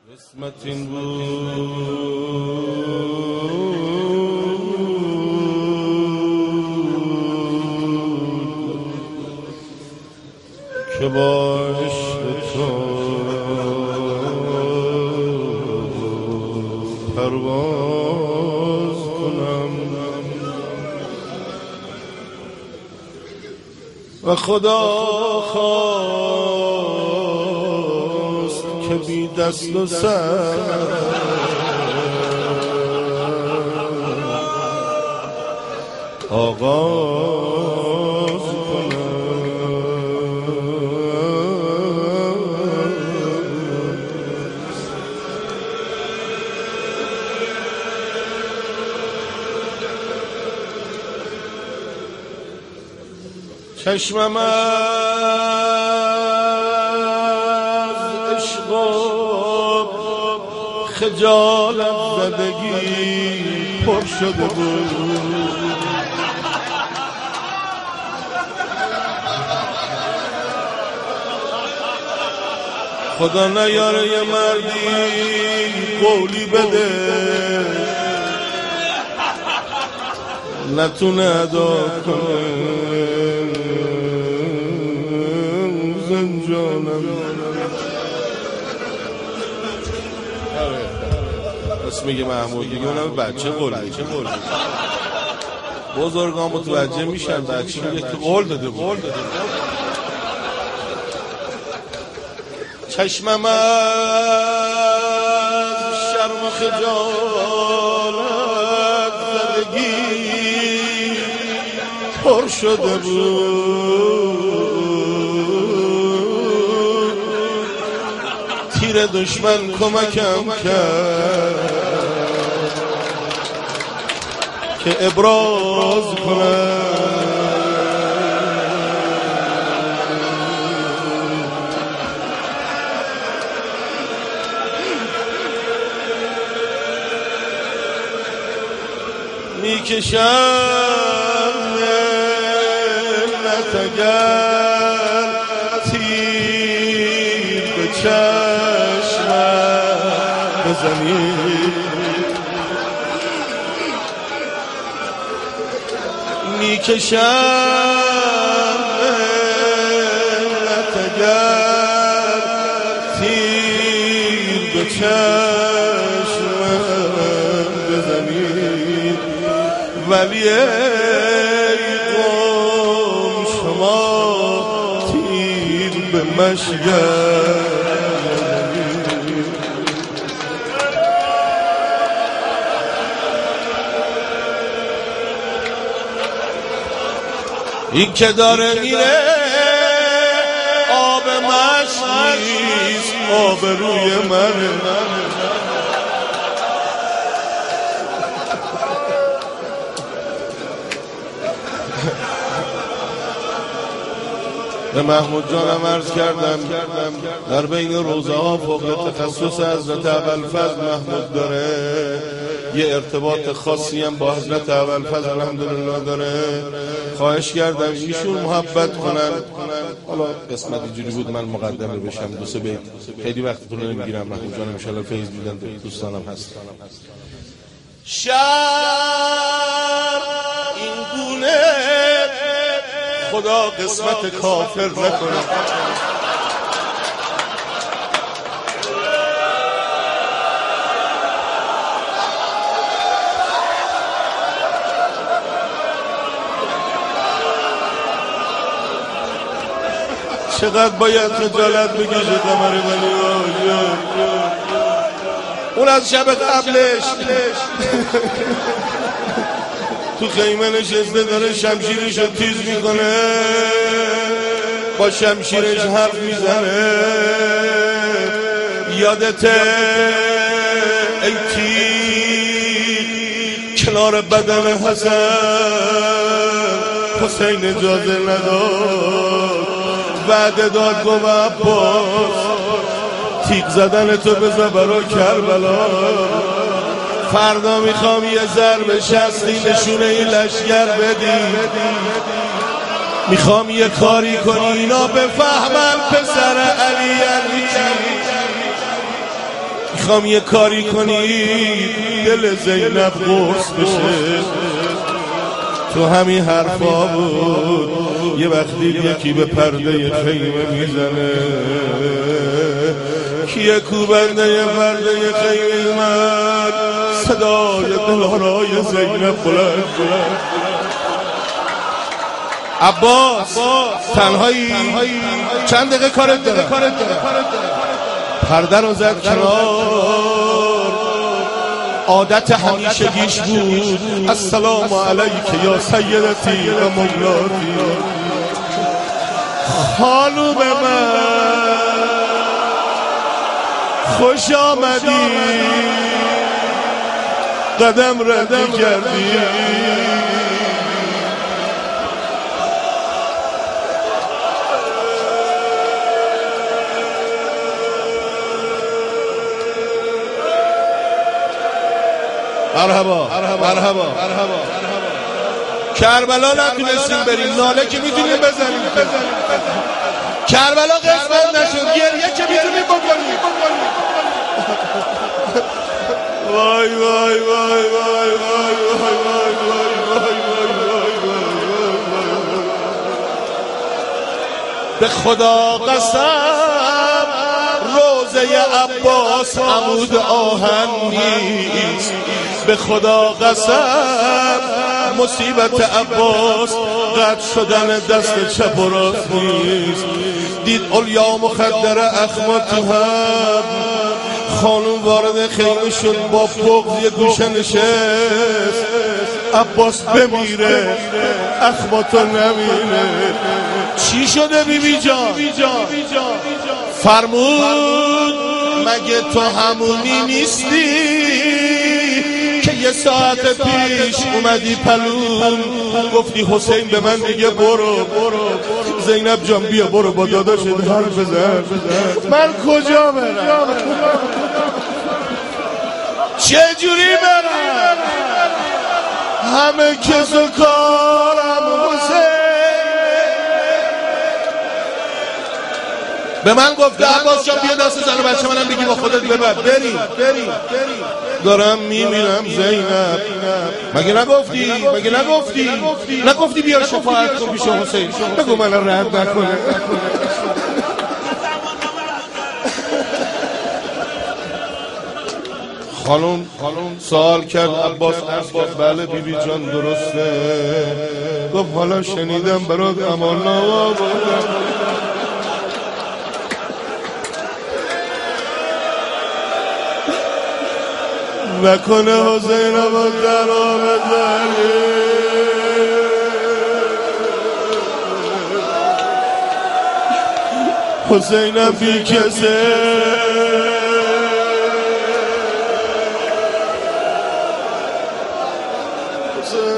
قسمت این بود که با عشق تو پرواز کنم و خدا خواست که بی دست و سر آغاز کنم. چشمم از عشق و خجالت زدگی پر شده بود. خدا نیاره یه مردی قولی بده نتونه ادا کنه زنجانم. بس میگه محمود دیگه اونم بچه قول میگه بزرگان متوجه میشن بچه میگه که قول داده بود. چشمم از شرم و خجالت زدگی پر شده بود. تیر دشمن کمکم کرد که ابراز کنم. میکشم منت اگر تیر به چشمم بزنی. میکشم منت اگر تیر به چشمم بزنی. ولی ای قوم شما تیر به مشگل. این که داره میره آب مشک نیست آب روی منه. به محمود جانم عرض کردم در بین روزه ها فوق تخصص حضرت ابوالفضل محمود داره، یه ارتباط خاصی هم با حضرت ابوالفضل الحمدلله داره. خواهش کردم ایشون محبت کنن. حالا قسمت اینجوری بود من مقدمه بشم دو سه بیت، خیلی وقتتون رو نمیگیرم. محمود جانم ان شاء الله فیض میدن، دوستانم هست. شهر این گونه خدا قسمت کافر نکنه. چقدر باید خجالت بکشه قمر ولی اون از شب قبلش تو خیمه نشسته داره شمشیرشو تیز میکنه، با شمشیرش حرف میزنه. یادته ای تیر کنار بدن حسین اجازه نداد، وعده داد گفت عباس تیغ زدن تو بذار برا کربلا. فردا میخوام یه ضرب شستی نشونه این لشگر بدی، میخوام یه کاری کنی اینا بفهمن پسر علی میخوام یه کاری کنی دل زینب قرص بشه. تو همین حرفا بود یه وقتی یکی به پرده خیمه میزنه، کیه کوبنده پرده خیمه من؟ صدای دلارای زینب بلند عباس تنهایی چند دقیقه کارت داره. پرده رو زد کنار، عادت همیشگیش بود السلام علیک یا سیدتی و مولاتی. خانوم من خوش آمدی، قدم ردی کردی. مرحبا مرحبا. کربلا نتونستیم بریم، ناله که میتونیم بزنیم. کربلا قسمت نشد، گریه که میتونیم بکنیم. وای وای وای وای وای وای وای به خدا قسم روزه عباس عمود آهن نیست. به خدا قسم مصیبت عباس قطع شدن دست چپ و راست نیست. دید علیا مخدر اخمات تو هم، خانوم وارد خیمه شد با بغض یه گوشه نشست. عباس بمیره اخماتو نمیره. چی شده بیبی جان؟ فرمود مگه تو همونی نیستی که یه ساعت پیش اومدی پلون گفتی حسین به من میگه برو. زینب جان بیا برو با داداشت حرف بزن. من کجا برم؟ چجوری برم؟ همه کس و کارم حسین. به من گفته عباس جان بیا دست زن و بچه منم بگی با خودت ببر بریم. دارم میمیرم زینب. مگه نگفتی بیا شفاعت کن پیش حسین؟ بگو من رد نکنه. خانم سوال کرد عباس بله بیبی جان درسته. گفت حالا شنیدم برات امان نوا بودم. نکنه حسین رو در آمدنی. حسینم بی کسه حسین